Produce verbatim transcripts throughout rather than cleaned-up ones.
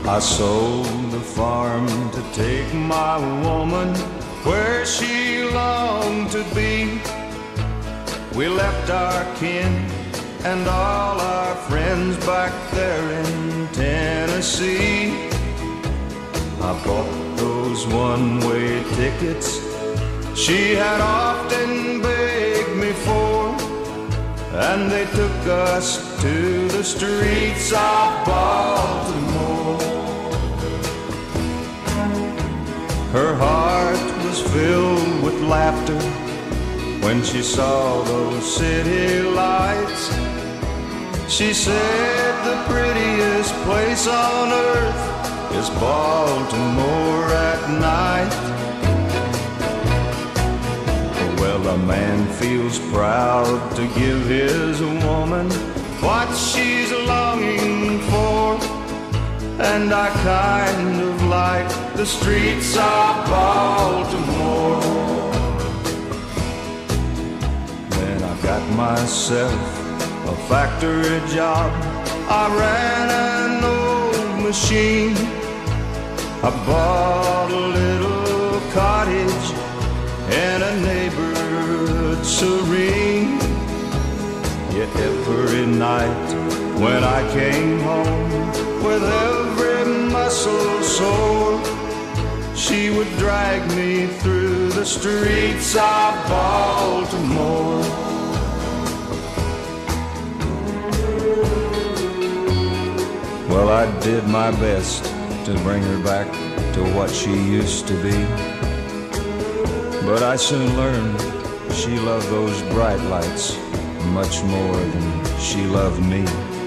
I sold the farm to take my woman where she longed to be. We left our kin and all our friends back there in Tennessee. I bought those one-way tickets she had often begged me for, and they took us to the streets of Baltimore. Her heart was filled with laughter when she saw those city lights. She said the prettiest place on earth is Baltimore at night. Well, a man feels proud to give his woman what she's longing for, and I kind of like the streets of Baltimore. Then I got myself a factory job. I ran an old machine. I bought a little cottage in a neighborhood serene. Yet every night when I came home with every muscle sore, she would drag me through the streets of Baltimore. Well, I did my best to bring her back to what she used to be, but I soon learned she loved those bright lights much more than she loved me.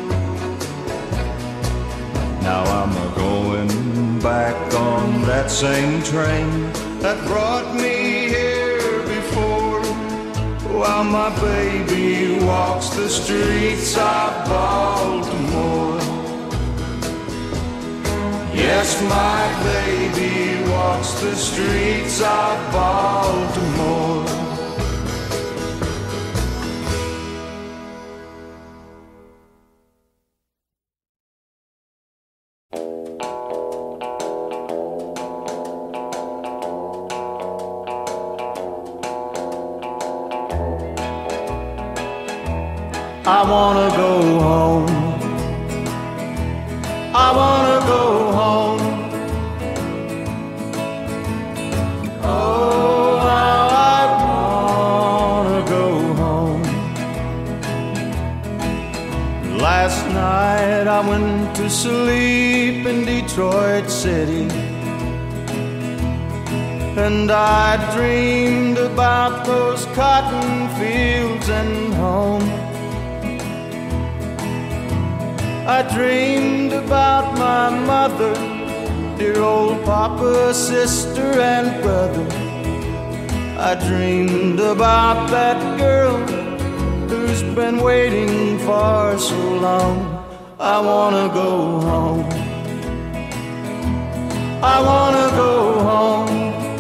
Now I'm a-going back on that same train that brought me here before, while my baby walks the streets of Baltimore. Yes, my baby walks the streets of Baltimore. I wanna go home. I wanna go home. Oh, how I wanna go home. Last night I went to sleep in Detroit City, and I dreamed about those cotton fields and home. I dreamed about my mother, dear old papa, sister, and brother. I dreamed about that girl who's been waiting for so long. I wanna go home. I wanna go home.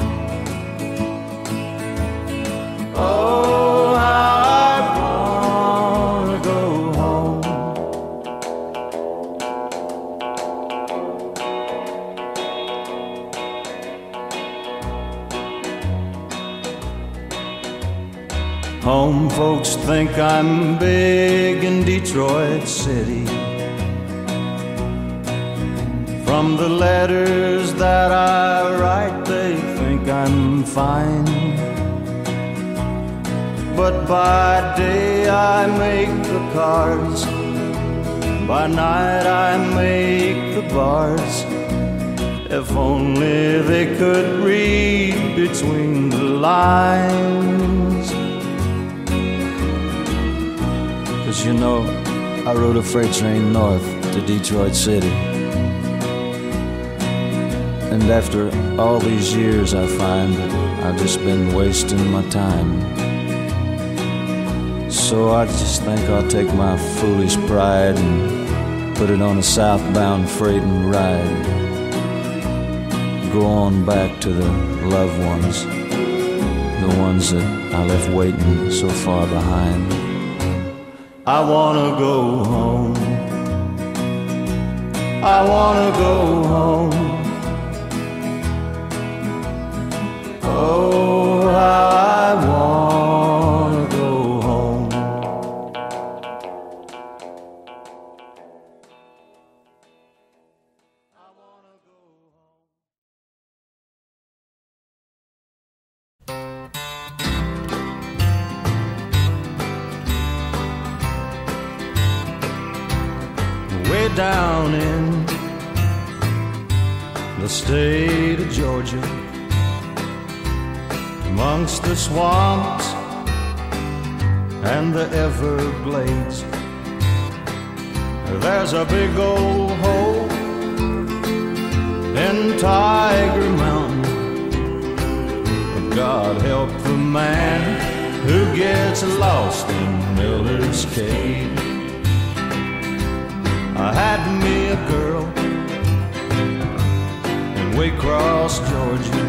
Oh, how I wanna go home. Home folks think I'm big in Detroit City. From the letters that I write, they think I'm fine. But by day I make the cards, by night I make the bars. If only they could read between the lines. 'Cause you know, I rode a freight train north to Detroit City, and after all these years I find that I've just been wasting my time. So I just think I'll take my foolish pride and put it on a southbound freight and ride. Go on back to the loved ones, the ones that I left waiting so far behind. I wanna go home. I wanna go home. Oh, how I wanna go home. I wanna go home. Way down in the state of Georgia, amongst the swamps and the Everglades, there's a big old hole in Tiger Mountain. God help the man who gets lost in Miller's Cave. I had me a girl in Waycross, Georgia,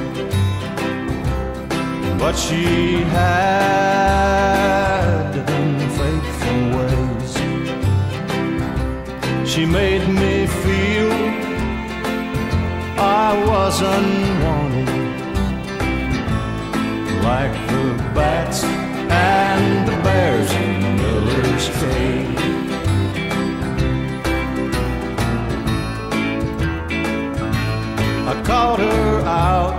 but she had unfaithful ways. She made me feel I was unwanted, like the bats and the bears in Miller's Cave. I caught her out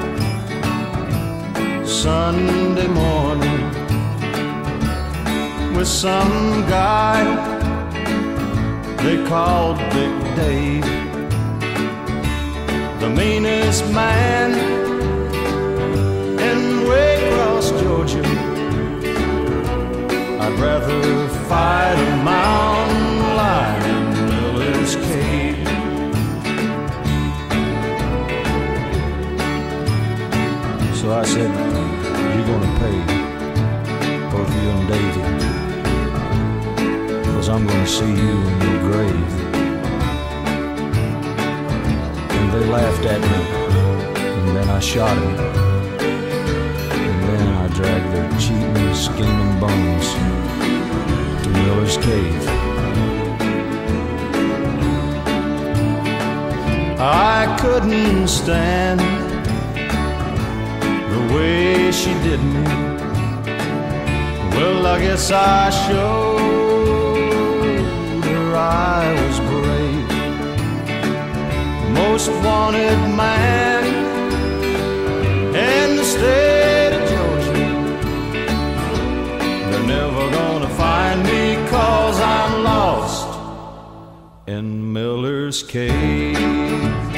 Sunday morning with some guy they called Big Dave, the meanest man in Waycross, Georgia. I'd rather fight a mountain lion in Miller's Cave. So I said, you're gonna pay, both you and David, because I'm gonna see you in your grave. And they laughed at me, and then I shot him. And then I dragged their cheating, scheming bones to Miller's Cave. I couldn't stand the way she did me. Well, I guess I showed her I was brave. Most wanted man in the state of Georgia. They're never gonna find me, 'cause I'm lost in Miller's Cave.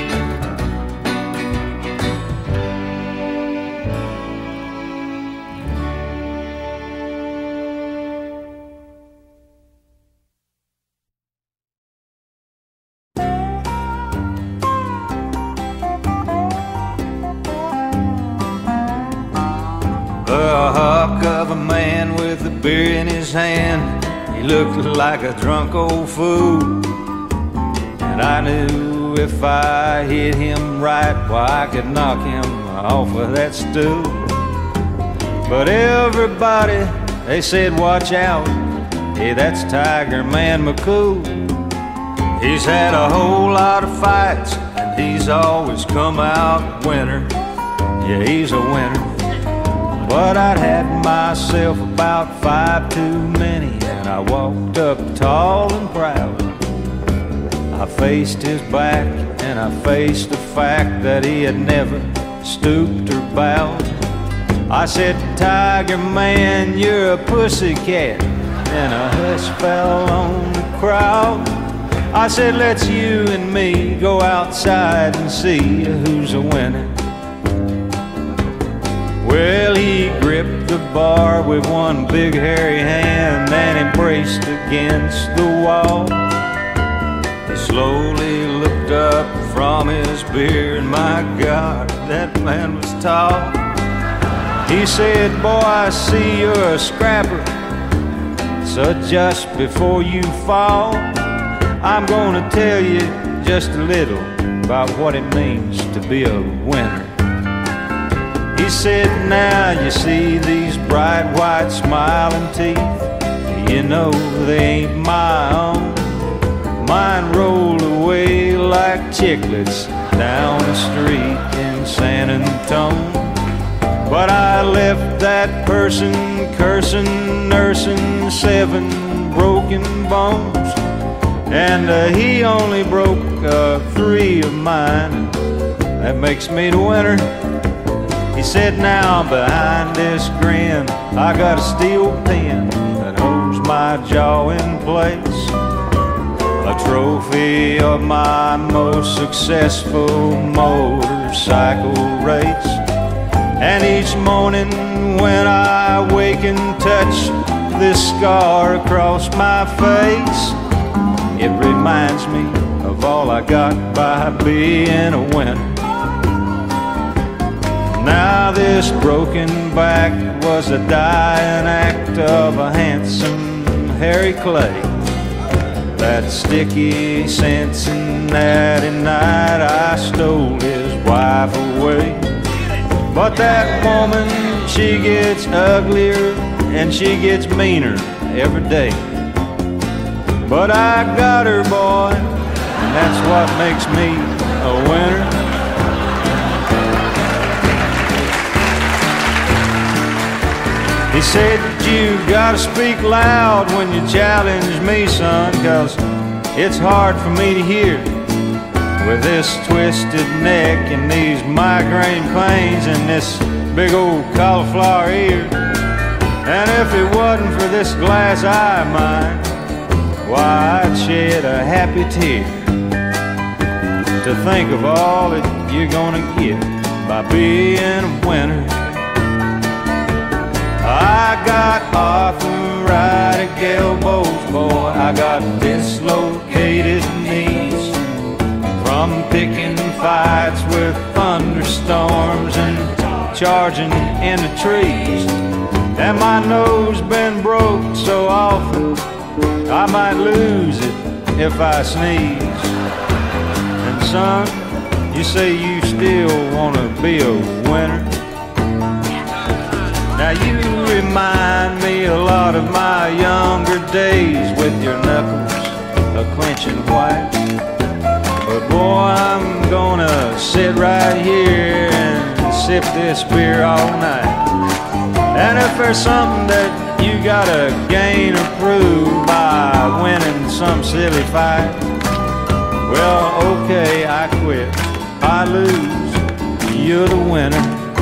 A hawk of a man with a beer in his hand. He looked like a drunk old fool, and I knew if I hit him right, why I could knock him off of that stool. But everybody, they said, watch out, hey, that's Tiger Man McCool. He's had a whole lot of fights, and he's always come out winner. Yeah, he's a winner. But I'd had myself about five too many, and I walked up tall and proud. I faced his back, and I faced the fact that he had never stooped or bowed. I said, Tiger Man, you're a pussycat, and a hush fell on the crowd. I said, let's you and me go outside and see who's a winner. Well, he gripped the bar with one big hairy hand and embraced against the wall. He slowly looked up from his beer, and my God, that man was tall. He said, boy, I see you're a scrapper, so just before you fall, I'm gonna tell you just a little about what it means to be a winner. He said, now you see these bright white smiling teeth, you know they ain't my own. Mine rolled away chiclets down the street in San Antone. But I left that person cursing, nursing seven broken bones. And uh, he only broke uh, three of mine. That makes me the winner. He said, now behind this grin, I got a steel pen that holds my jaw in place, a trophy of my most successful motorcycle race. And each morning when I wake and touch this scar across my face, it reminds me of all I got by being a winner. Now this broken back was a dying act of a handsome Harry Clay. That sticky Cincinnati night I stole his wife away. But that woman, she gets uglier and she gets meaner every day. But I got her, boy, and that's what makes me a winner. He said, you gotta speak loud when you challenge me, son, 'cause it's hard for me to hear with this twisted neck and these migraine pains and this big old cauliflower ear. And if it wasn't for this glass eye of mine, why, I'd shed a happy tear to think of all that you're gonna get by being a winner. I got arthritic elbows, boy, I got dislocated knees from picking fights with thunderstorms and charging into trees. And my nose been broke so often I might lose it if I sneeze. And son, you say you still wanna be a winner. Now you remind me a lot of my younger days with your knuckles a clenching white. But boy, I'm gonna sit right here and sip this beer all night. And if there's something that you gotta gain or prove by winning some silly fight, well, okay, I quit, I lose, you're the winner.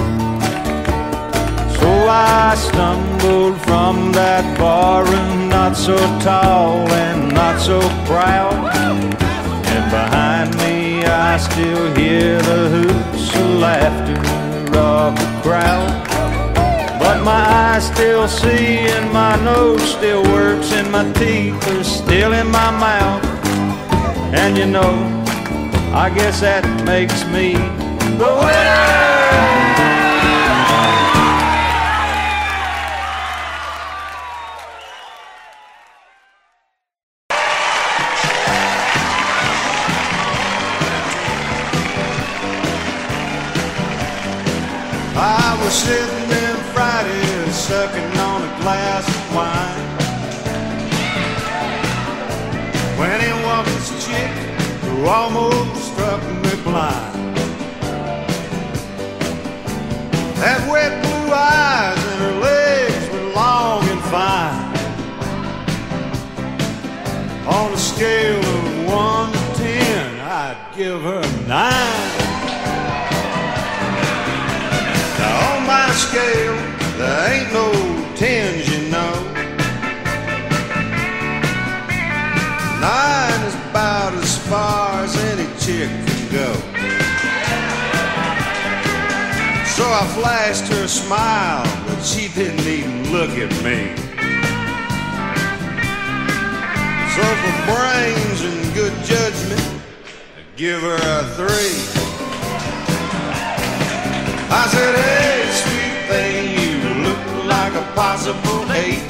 So I stumbled from that barroom, not so tall and not so proud. And behind me I still hear the hoots of laughter of the crowd. But my eyes still see and my nose still works and my teeth are still in my mouth. And you know, I guess that makes me the winner. I was sitting in Friday sucking on a glass of wine when in walked this chick who almost struck me blind. Had wet blue eyes and her legs were long and fine. On a scale of one to ten, I'd give her a nine. My scale, there ain't no tens, you know. Nine is about as far as any chick can go. So I flashed her a smile, but she didn't even look at me. So for brains and good judgment, I give her a three. I said, hey, sweet thing, you look like a possible eight.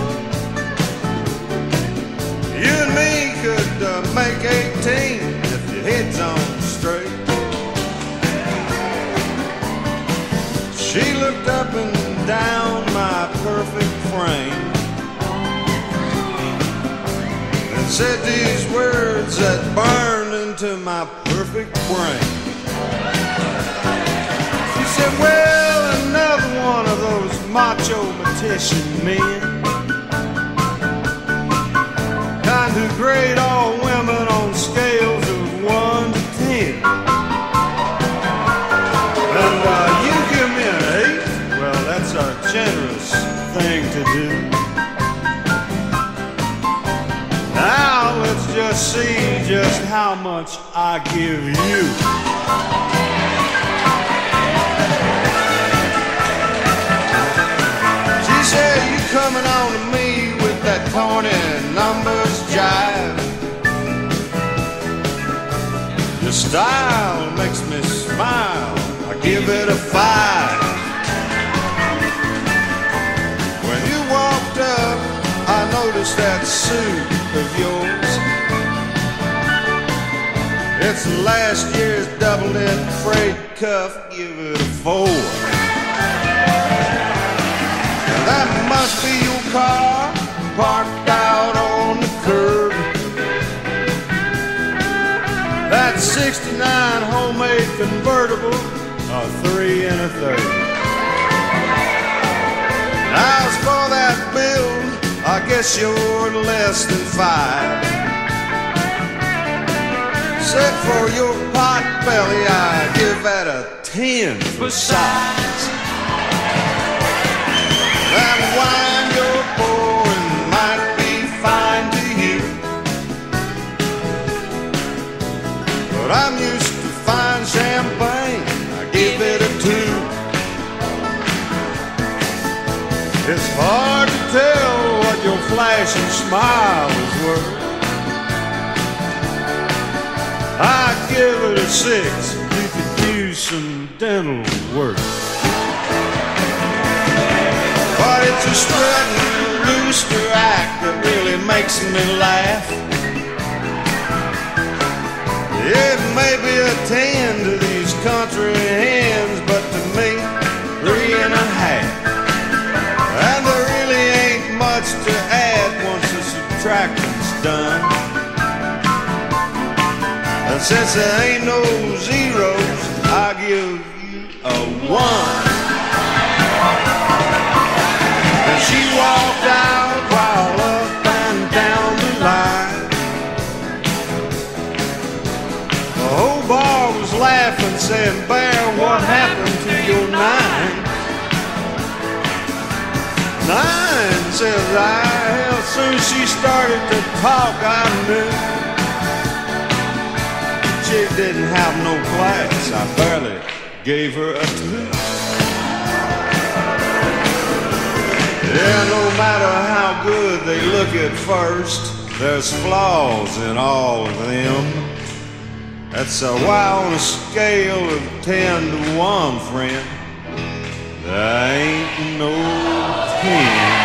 You and me could uh, make eighteen if your head's on straight. She looked up and down my perfect frame and said these words that burned into to my perfect brain. She said, well, another one of those macho mortician men, kind who grade all women on scales of one to ten. And uh, you give me an eight? Well, that's a generous thing to do. Now let's just see just how much I give you. She said, you coming on to me with that corny numbers jive. Your style makes me smile, I give it a five. When you walked up, I noticed that suit of yours. It's last year's double-knit frayed cuff, give it a four. And that must be your car, parked out on the curb. That sixty-nine homemade convertible, a three and a third. As for that build, I guess you're less than five. Except for your pot belly, I give that a ten for size. That wine you're pouring might be fine to you, but I'm used to fine champagne, I give it a two. It's hard to tell what your flashing smile is worth. I'd give it a six, you could use some dental work. But it's a strutting rooster act that really makes me laugh. It may be a ten to these country hens, but to me, three and a half. And there really ain't much to add once the subtraction's done. And since there ain't no zeros, I give you a one. And she walked out while up and down the line. The whole bar was laughing, saying, Bear, what happened to your nine? Nine, says I. Hell, soon as she started to talk, I knew she didn't have no class. I barely gave her a two. Yeah, no matter how good they look at first, there's flaws in all of them. That's a why on a scale of ten to one, friend, there ain't no ten.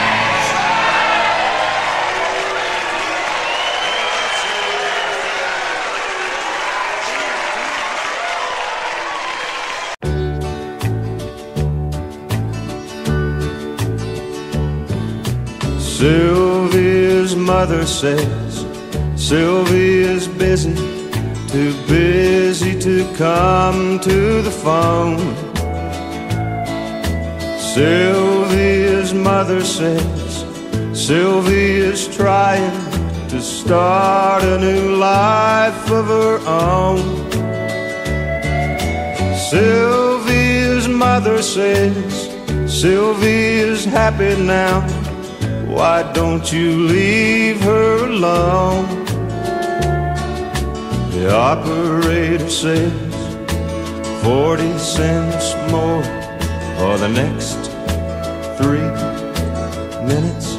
Sylvia's mother says Sylvia's busy, too busy to come to the phone. Sylvia's mother says Sylvia's trying to start a new life of her own. Sylvia's mother says Sylvia's happy now. Why don't you leave her alone? The operator says forty cents more for the next three minutes.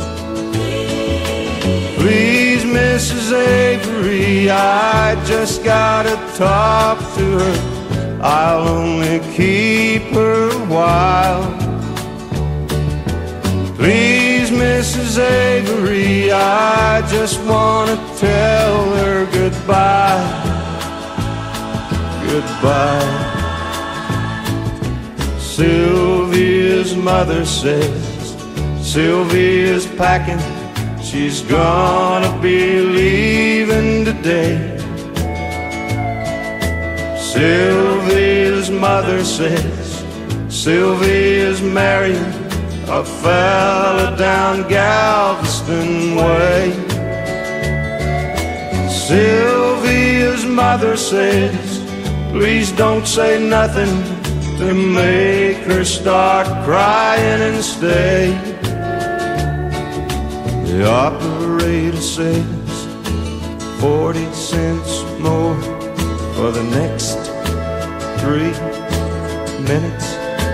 Please, Missus Avery, I just gotta talk to her. I'll only keep her a while. Please, Missus Avery, I just want to tell her goodbye. Goodbye. Sylvia's mother says Sylvia's packing. She's gonna be leaving today. Sylvia's mother says Sylvia's marrying a fella down Galveston way. Sylvia's mother says, please don't say nothing to make her start crying and stay. The operator says forty cents more for the next three minutes.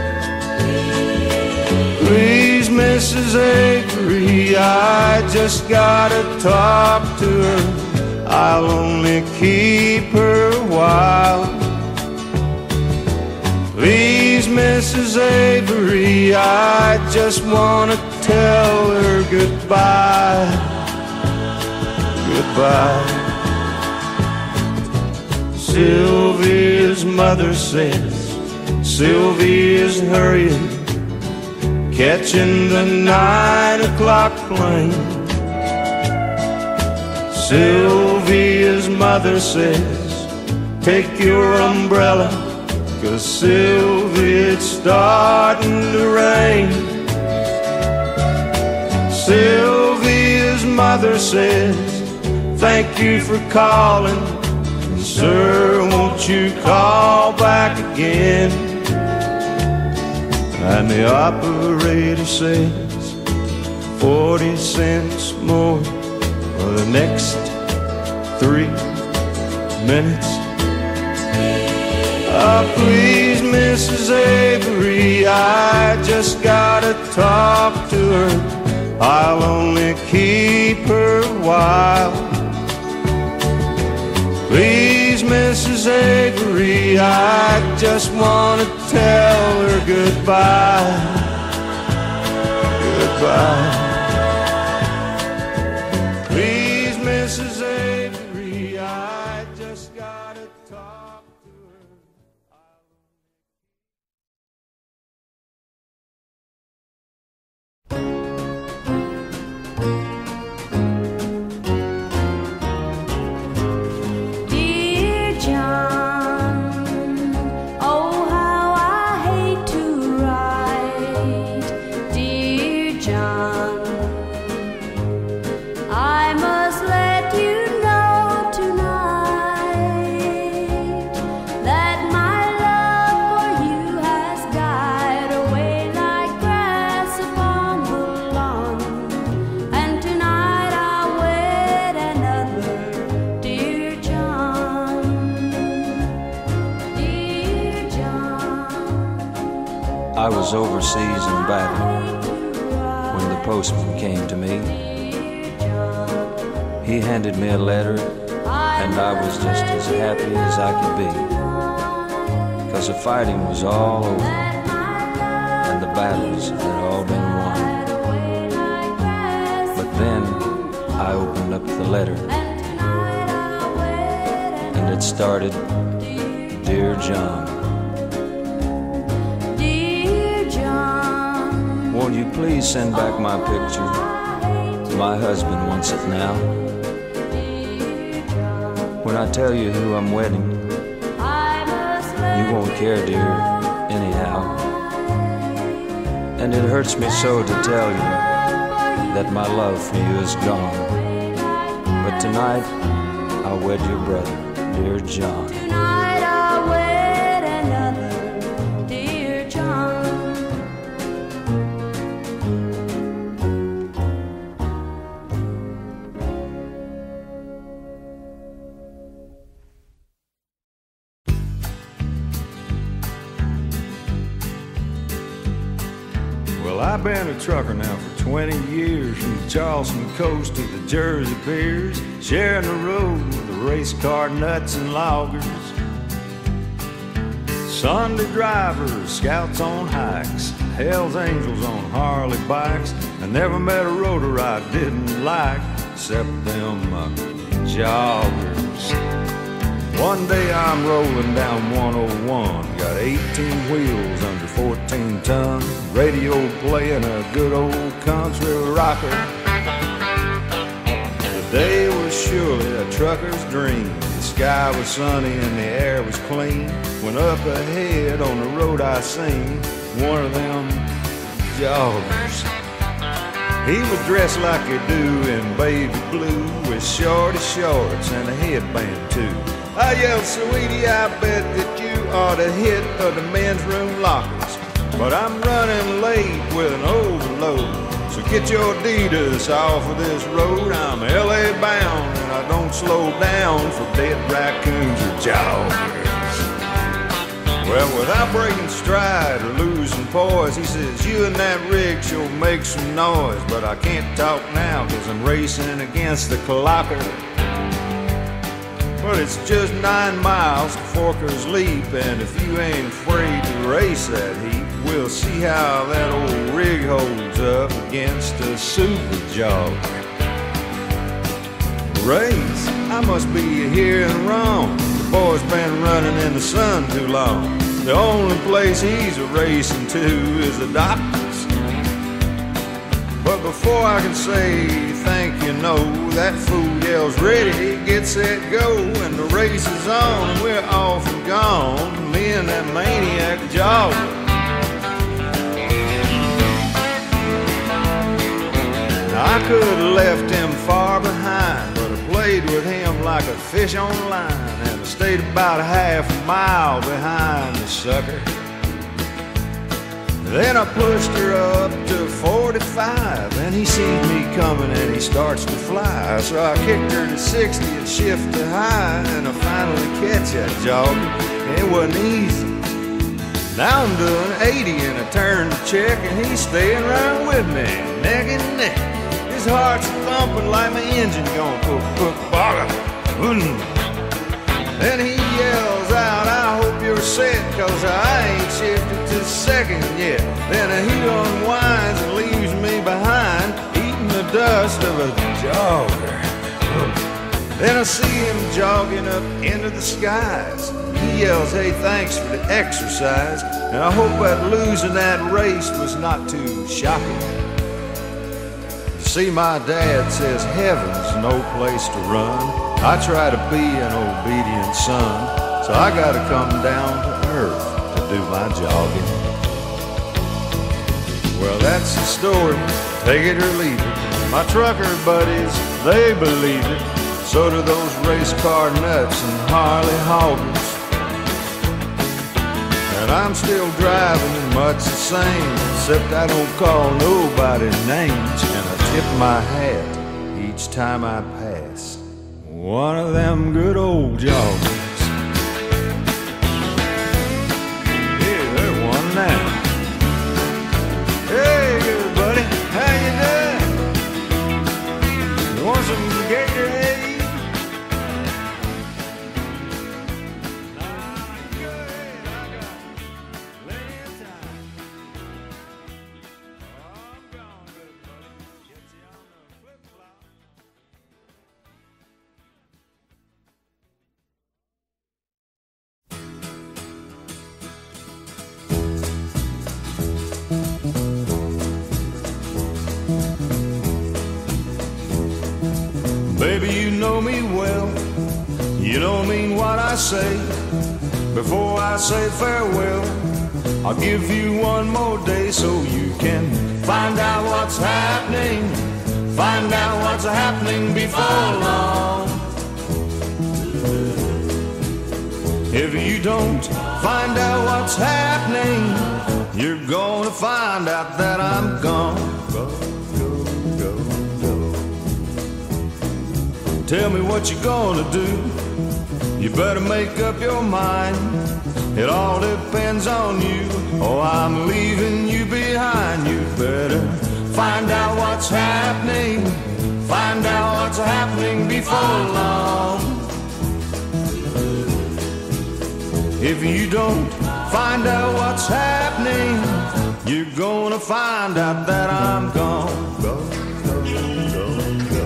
Please, Missus Avery, I just gotta talk to her. I'll only keep her a while. Please, Missus Avery, I just wanna tell her goodbye. Goodbye. Sylvia's mother says Sylvia's hurrying, catching the nine o'clock plane. Sylvia's mother says, take your umbrella, 'cause Sylvia, it's starting to rain. Sylvia's mother says, thank you for calling, and sir, won't you call back again? And the operator says forty cents more for the next three minutes. Oh, please, Missus Avery, I just gotta talk to her. I'll only keep her a while. Please, Missus Avery, I just wanna tell her goodbye. Goodbye. Please, Missus Avery, I just gotta talk to her. Dear John, oh how I hate to write. Dear John, I must let you know tonight that my love for you has died away like grass upon the lawn. And tonight I'll wed another, dear John. Dear John, I was overseas in battle when the postman came to me. He handed me a letter, and I was just as happy as I could be, 'cause the fighting was all over, and the battles had all been won. But then I opened up the letter, and it started, Dear John. dear John, Won't you please send back my picture? My husband wants it now. When I tell you who I'm wedding, you won't care, dear, anyhow. And it hurts me so to tell you that my love for you is gone. But tonight, I'll wed your brother, dear John. tonight I'll wed another, dear John. Well, I've been a trucker now for twenty years, from the Charleston coast to the Jersey piers, sharing the road with the race car nuts and loggers. Sunday drivers, scouts on hikes, Hell's Angels on Harley bikes. I never met a roader I didn't like, except them uh, joggers. One day I'm rolling down one oh one, got eighteen wheels under fourteen tons, radio playing a good old country rocker. The day was surely a trucker's dream. sky was sunny and the air was clean, when up ahead on the road I seen one of them joggers. He was dressed like you do in baby blue, with shorty shorts and a headband too. I yelled, sweetie, I bet that you ought to hit of the men's room lockers, but I'm running late with an overload, so get your Adidas off of this road. I'm L A bound and I don't slow down for dead raccoons or joggers. Well, without breaking stride or losing poise, he says, you and that rig sure make some noise, but I can't talk now because I'm racing against the clocker. But it's just nine miles to Forker's Leap, and if you ain't afraid to race that heap, we'll see how that old rig holds up against a super jogger. Race? I must be hearing wrong. The boy's been running in the sun too long. The only place he's a racing to is the doctor's. But before I can say thank you, no, that fool yells ready, get set, go, and the race is on and we're off and gone, me and that maniac jogger. Now, I could have left him far behind, but I played with him like a fish on line, and I stayed about a half a mile behind the sucker. Then I pushed her up to forty-five, and he sees me coming and he starts to fly. So I kicked her to sixty and shift to high, and I finally catch that jogger. It wasn't easy. Now I'm doing eighty and I turn to check, and he's staying right with me, neck and neck. His heart's thumping like my engine going poof poof bogger. Then he yells out, I hope you're set, cause I ain't shifted to second yet. Then he unwinds and leaves me behind, eating the dust of a jogger. Then I see him jogging up into the skies. He yells, hey, thanks for the exercise, and I hope that losing that race was not too shocking. See, my dad says heaven's no place to run. I try to be an obedient son, so I gotta come down to earth to do my jogging. Well, that's the story, take it or leave it. My trucker buddies, they believe it. So do those race car nuts and Harley hoggers. And I'm still driving much the same, except I don't call nobody names, and I tip my hat each time I pass one of them good old joggers. Yeah, there's one now. Hey, good buddy, how you doing? You want some Gatorade? Baby, you know me well, you don't mean what I say. Before I say farewell, I'll give you one more day so you can find out what's happening, find out what's happening before long. If you don't find out what's happening, you're gonna find out that I'm gone. Tell me what you're gonna do, you better make up your mind. It all depends on you, oh, I'm leaving you behind. You better find out what's happening, find out what's happening before long. If you don't find out what's happening, you're gonna find out that I'm gone. Go, go, go, go.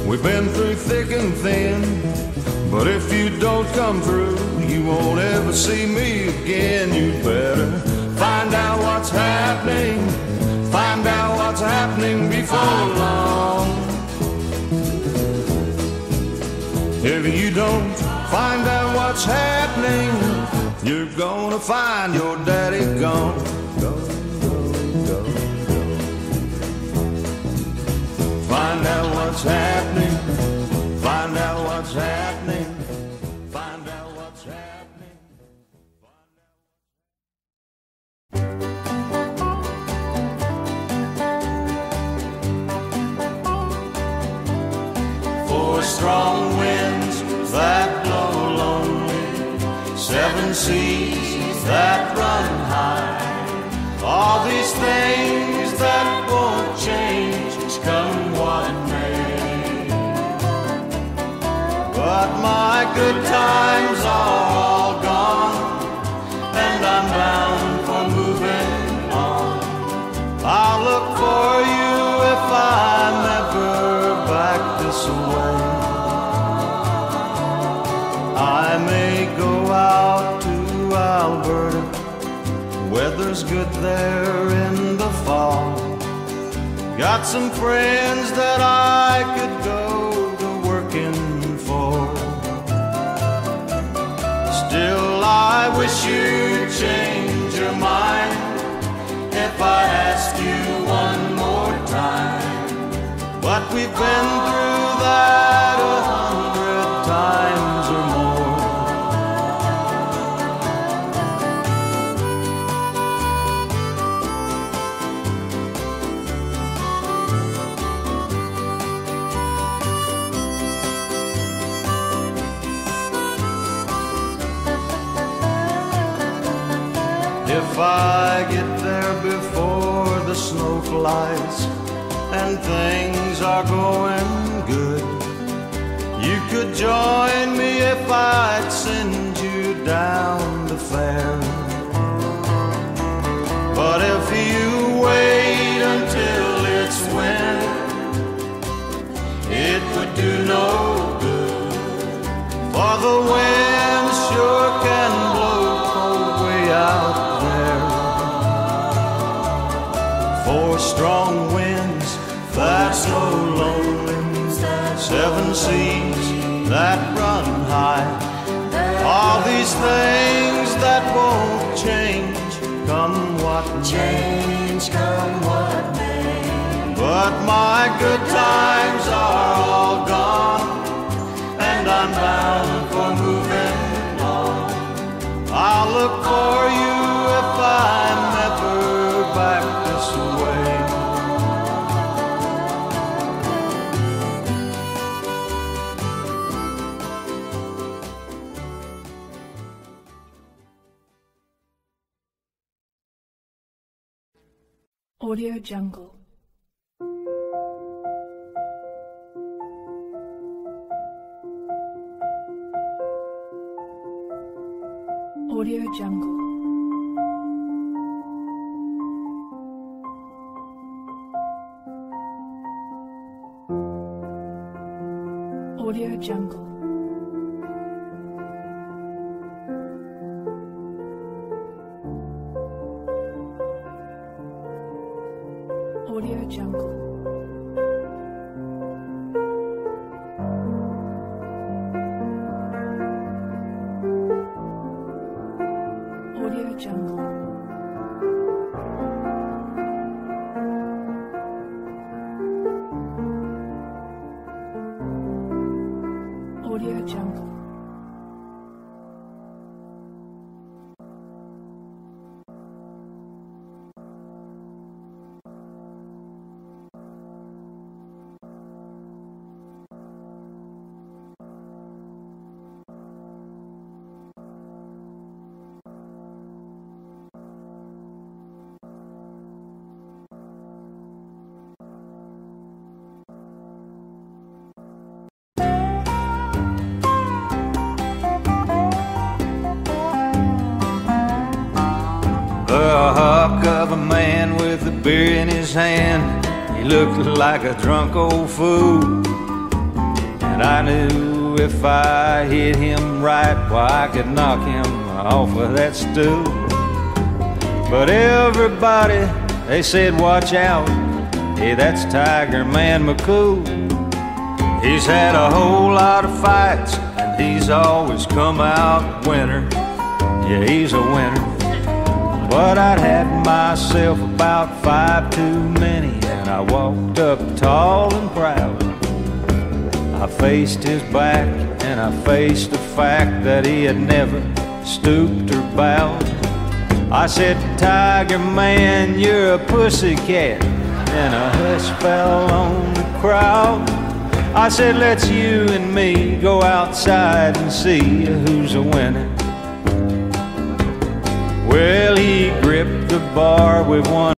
We've been through thick and thin, but if you don't come through, you won't ever see me again. You better find out what's happening, find out what's happening before long. If you don't find out what's happening, you're gonna find your daddy gone. Go, go, go, go. Find out what's happening, find out what's happening, find out what's happening. Four strong winds that blow lonely, seven seas that run high, all these things that won't change, come what may. But my good times are all gone, and I'm bound for moving on. I'll look for you if I'm ever back this way. I may go out to Alberta, weather's good there in the fall. Got some friends that I could go to working for. Still I wish you'd change your mind if I asked you one more time. But we've been through that a hundred times or more. If I get there before the snow flies and things are going good, you could join me if I'd send you down the fair. But if you wait until it's winter, it would do no good, for the wind sure can blow cold way out. Four strong winds that blow lonely, seven seas that run high, all these things that won't change, come what Change, come what may. But my good times are all gone, and I'm bound for moving on. I'll look for you if I'm ever back this way. Audio Jungle. Audio Jungle. Audio Jungle. Audio Jungle. Audio Jungle. Audio Jungle. The hawk of a man with a beer in his hand, he looked like a drunk old fool. And I knew if I hit him right, why I could knock him off of that stool. But everybody, they said, watch out, hey, that's Tiger Man McCool. He's had a whole lot of fights, and he's always come out winner. Yeah, he's a winner. But I'd had myself about five too many, and I walked up tall and proud. I faced his back, and I faced the fact that he had never stooped or bowed. I said, Tiger Man, you're a pussycat, and a hush fell on the crowd. I said, let's you and me go outside and see who's a winner. Well, he gripped the bar with one